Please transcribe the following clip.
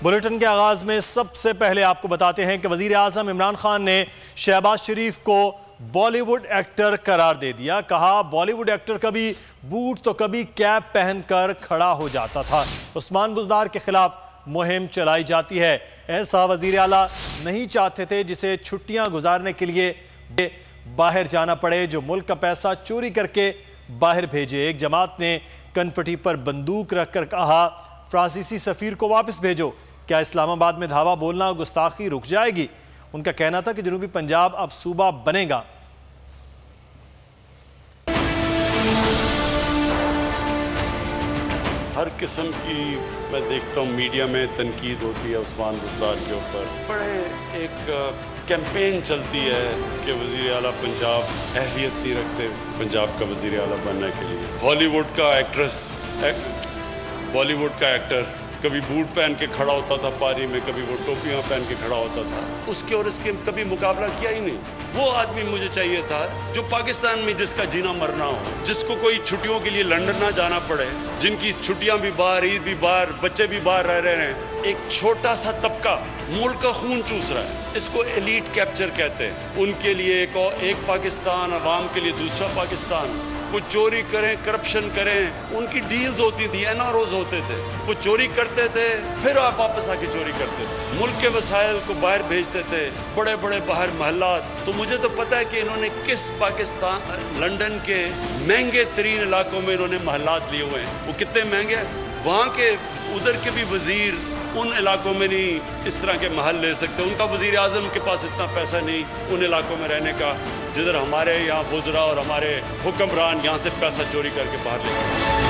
Bulletin के आगाज में सबसे पहले आपको बताते हैं कि वजीर आजम इमरान खान ने शहबाज शरीफ को बॉलीवुड एक्टर करार दे दिया। कहा बॉलीवुड एक्टर कभी बूट तो कभी कैप पहनकर खड़ा हो जाता था। उस्मान बुज़दार के खिलाफ मुहिम चलाई जाती है। ऐसा वजीर आला नहीं चाहते थे जिसे छुट्टियां गुजारने के लिए बाहर जाना पड़े, जो मुल्क का पैसा चोरी करके बाहर भेजे। एक जमात ने कनपटी पर बंदूक रखकर कहा फ्रांसीसी सफीर को वापस भेजो। क्या इस्लामाबाद में धावा बोलना गुस्ताखी रुक जाएगी? उनका कहना था कि जनूबी पंजाब अब सूबा बनेगा। हर किस्म की मैं देखता हूँ मीडिया में तनकीद होती है उस्मान बुज़दार के ऊपर। बड़े एक कैंपेन चलती है कि वज़ीर आला पंजाब अहलियत नहीं रखते पंजाब का वज़ीर आला बनने के लिए। हॉलीवुड का बॉलीवुड का एक्टर कभी बूट पहन के खड़ा होता था पारी में, कभी वो टोपियाँ पहन के खड़ा होता था। उसके और इसके कभी मुकाबला किया ही नहीं। वो आदमी मुझे चाहिए था जो पाकिस्तान में जिसका जीना मरना हो, जिसको कोई छुट्टियों के लिए लंदन ना जाना पड़े, जिनकी छुट्टियां भी बाहर, ईद भी बाहर, बच्चे भी बाहर रह रहे हैं। एक छोटा सा तबका मुल्क का खून चूस रहा है, इसको एलीट कैप्चर कहते हैं। उनके लिए एक पाकिस्तान, अवाम के लिए दूसरा पाकिस्तान। वो चोरी करें, करप्शन करें, उनकी डील्स होती थी, एनआरओज होते थे। वो चोरी करते थे, फिर आप वापस आके चोरी करते थे, मुल्क के वसाइल को बाहर भेजते थे, बड़े बड़े बाहर महल्लात। तो मुझे तो पता है कि इन्होंने किस पाकिस्तान, लंदन के महंगे तरीन इलाकों में इन्होंने महल्लात लिए हुए हैं। वो कितने महंगे हैं, वहाँ के उधर के भी वजीर उन इलाकों में नहीं इस तरह के महल ले सकते। उनका वजीर आजम के पास इतना पैसा नहीं उन इलाकों में रहने का जिधर हमारे यहाँ वज़रा और हमारे हुक्मरान यहाँ से पैसा चोरी करके बाहर ले गए।